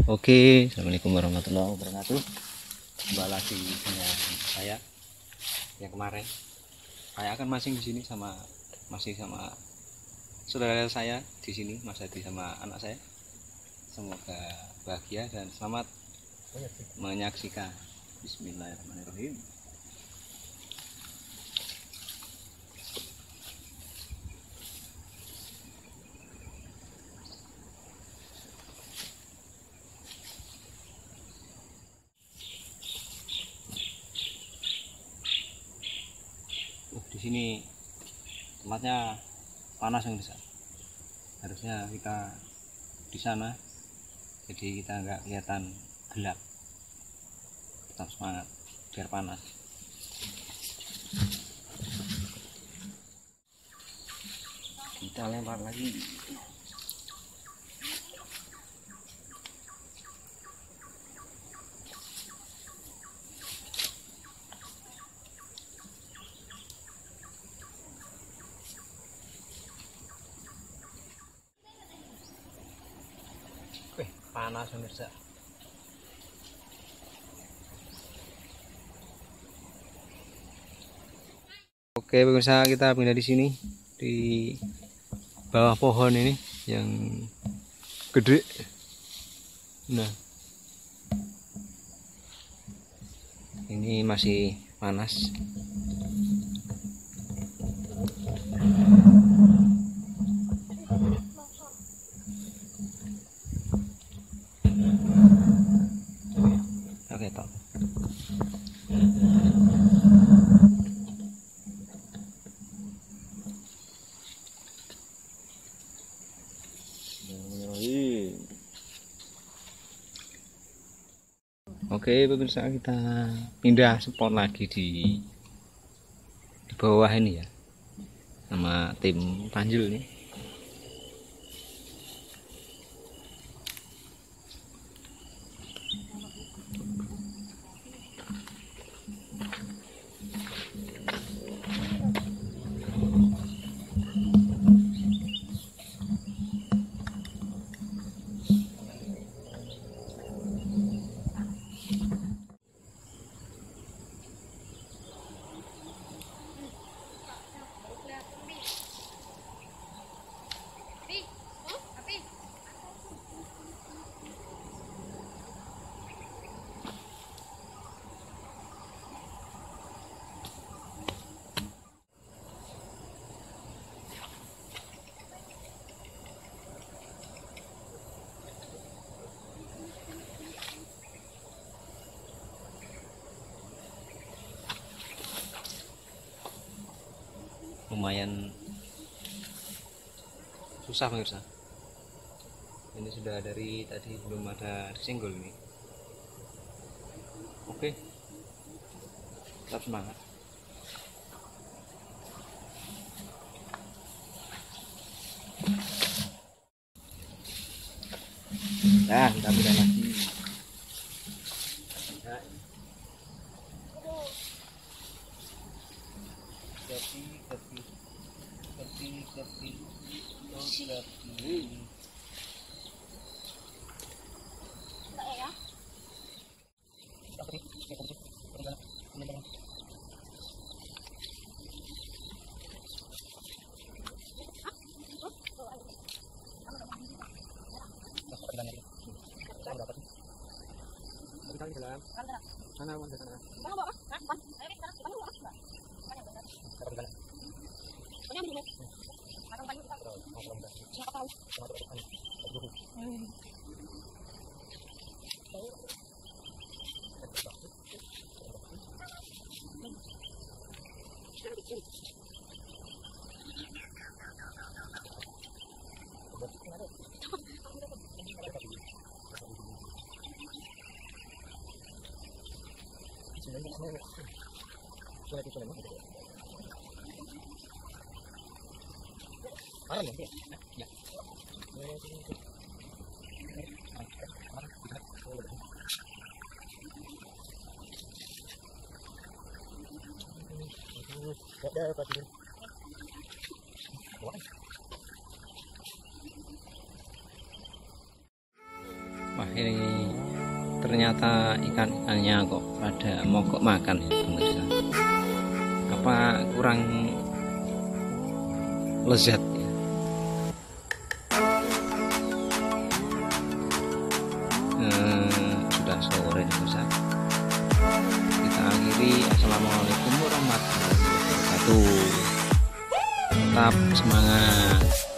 Oke, assalamualaikum warahmatullahi wabarakatuh. Kembali lagi dengan saya yang kemarin. Saya akan masing di sini masih sama saudara saya di sini, Mas Hadi sama anak saya. Semoga bahagia dan selamat menyaksikan. Bismillahirrahmanirrahim. Di sini tempatnya panas yang besar. Harusnya kita di sana, jadi kita nggak kelihatan gelap. Tetap semangat biar panas. Kita lempar lagi. Panas pemirsa. Oke pemirsa, kita pindah di sini di bawah pohon ini yang gede. Nah, ini masih panas. Oke, toh. Oke pemirsa, kita pindah spot lagi di bawah ini ya, sama tim Tanjul nih. Lumayan susah pemirsa. Ini sudah dari tadi belum ada singgul ini. Oke, tetap semangat. Nah, kita pindah lagi. Nah. Kopi. Sana. Wah, ini ternyata ikan-ikannya kok pada mogok makan ya pemirsa. Apa kurang lezat ya? Sudah sore pemirsa. Kita akhiri. Assalamualaikum warahmatullahi wabarakatuh. Tetap semangat.